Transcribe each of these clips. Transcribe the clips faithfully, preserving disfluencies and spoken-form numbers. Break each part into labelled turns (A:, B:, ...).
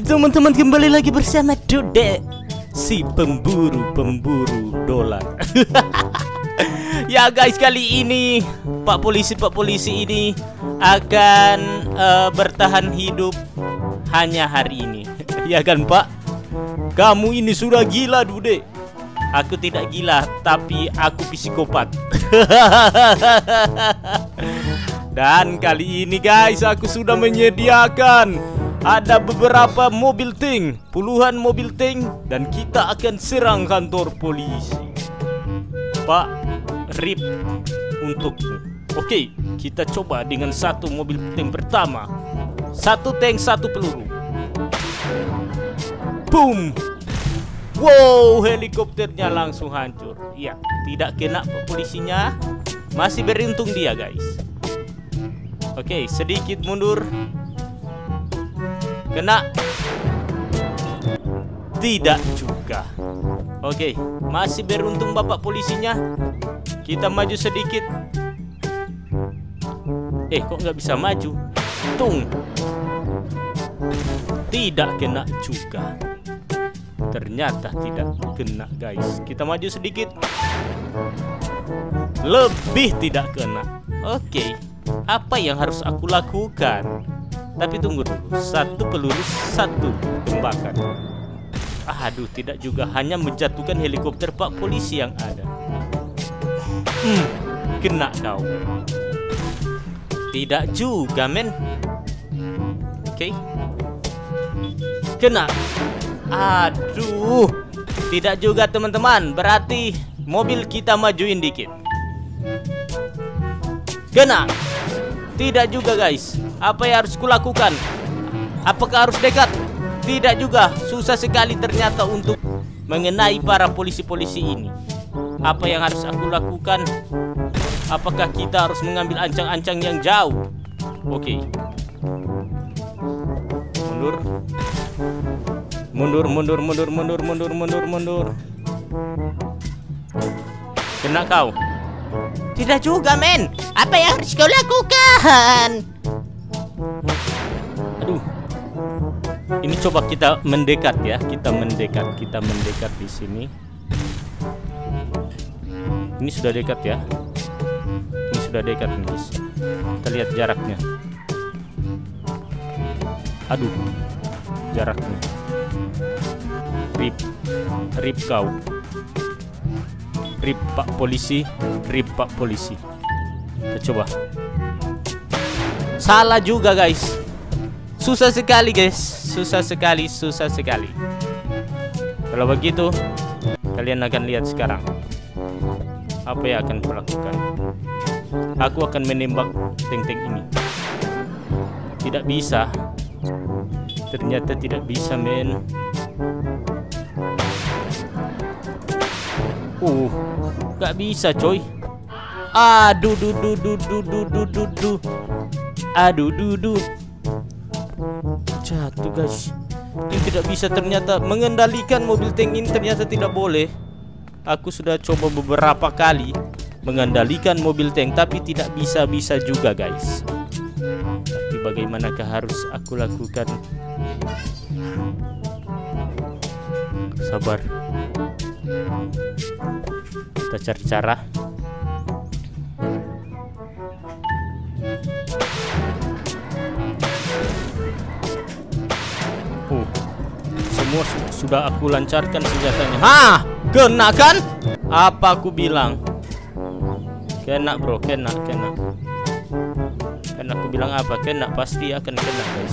A: teman-teman, kembali lagi bersama Dude, si pemburu-pemburu dolar. Ya guys, kali ini Pak Polisi Pak Polisi ini akan uh, bertahan hidup hanya hari ini. Ya kan Pak? Kamu ini sudah gila Dude. Aku tidak gila, tapi aku psikopat. Dan kali ini guys, aku sudah menyediakan ada beberapa mobil tank, puluhan mobil tank, dan kita akan serang kantor polisi. Pak, rip untukmu. Oke, kita coba dengan satu mobil tank pertama. Satu tank, satu peluru. Boom. Wow, helikopternya langsung hancur. Iya, tidak kena polisinya. Masih beruntung dia guys. Oke, sedikit mundur. Kena. Tidak juga. Oke, masih beruntung bapak polisinya. Kita maju sedikit. Eh, kok nggak bisa maju? Tung. Tidak kena juga. Ternyata tidak kena guys. Kita maju sedikit. Lebih tidak kena. Oke, apa yang harus aku lakukan? Tapi tunggu dulu, satu peluru, satu tembakan. Aduh, tidak juga, hanya menjatuhkan helikopter Pak Polisi yang ada. Hmm, kena kau. Tidak juga, men. Oke. Kena. Aduh, tidak juga teman-teman. Berarti mobil kita majuin dikit. Kena. Tidak juga guys. Apa yang harus kulakukan? Apakah harus dekat? Tidak juga. Susah sekali ternyata untuk mengenai para polisi-polisi ini. Apa yang harus aku lakukan? Apakah kita harus mengambil ancang-ancang yang jauh? Oke. Mundur. Mundur, mundur, mundur, mundur, mundur, mundur, mundur. Kena kau. Tidak juga, men. Apa yang harus kau lakukan? Aduh. Ini coba kita mendekat ya. Kita mendekat, kita mendekat di sini. Ini sudah dekat ya. Ini sudah dekat, guys. Kita lihat jaraknya. Aduh. Jaraknya. Rip. Rip kau. Rip Pak Polisi. Rip Pak Polisi. Kita coba. Salah juga guys. Susah sekali guys. Susah sekali. Susah sekali. Kalau begitu, kalian akan lihat sekarang apa yang akan kulakukan. Aku akan menembak tank-tank ini. Tidak bisa. Ternyata tidak bisa, men. Uh, gak bisa coy. Aduh, du, du, du, du, du, du, du, du. Aduh, du, du. Jatuh guys. Ini tidak bisa ternyata. Mengendalikan mobil tank ini ternyata tidak boleh. Aku sudah coba beberapa kali mengendalikan mobil tank, tapi tidak bisa-bisa juga guys. Tapi bagaimanakah harus aku lakukan? Sabar. Kita cari cara. Uh, semua su sudah aku lancarkan senjatanya. Hah, kena kan? Apa aku bilang? Kena bro, kena, kena. Kena, aku bilang apa? Kena, pasti akan kena guys.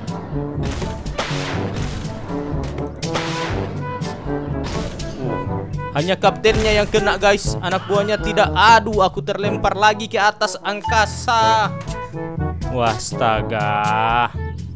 A: Hanya kaptennya yang kena guys. Anak buahnya tidak. Aduh, aku terlempar lagi ke atas angkasa. Wah, astaga.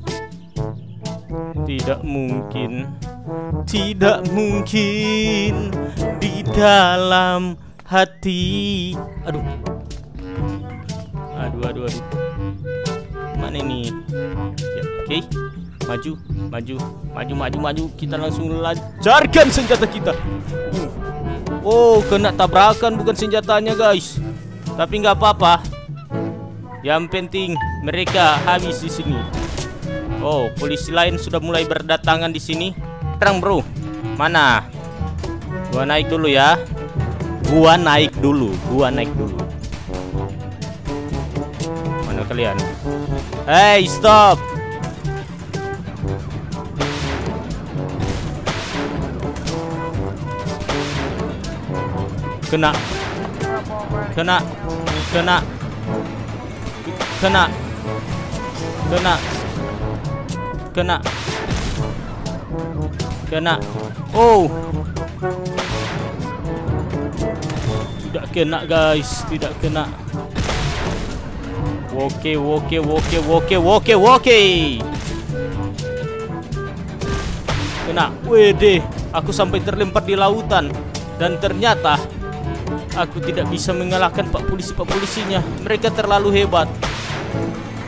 A: Tidak mungkin. Tidak mungkin. Di dalam hati. Aduh. Aduh, aduh, aduh. Mana ini? Ya, oke. Okay. Maju, maju, maju, maju, maju. Kita langsung lancarkan senjata kita. Uh. Oh, kena tabrakan bukan senjatanya guys. Tapi nggak apa-apa. Yang penting mereka habis di sini. Oh, polisi lain sudah mulai berdatangan di sini. Terang bro, mana? Gua naik dulu ya. Gua naik dulu, gua naik dulu. Mana kalian? Hey, stop! Kena, kena, kena, kena, kena, kena, kena. Oh, tidak kena guys, tidak kena. Oke, oke, oke, oke, oke, oke. Kena, wede. Aku sampai terlempar di lautan dan ternyata aku tidak bisa mengalahkan pak polisi pak polisinya. Mereka terlalu hebat.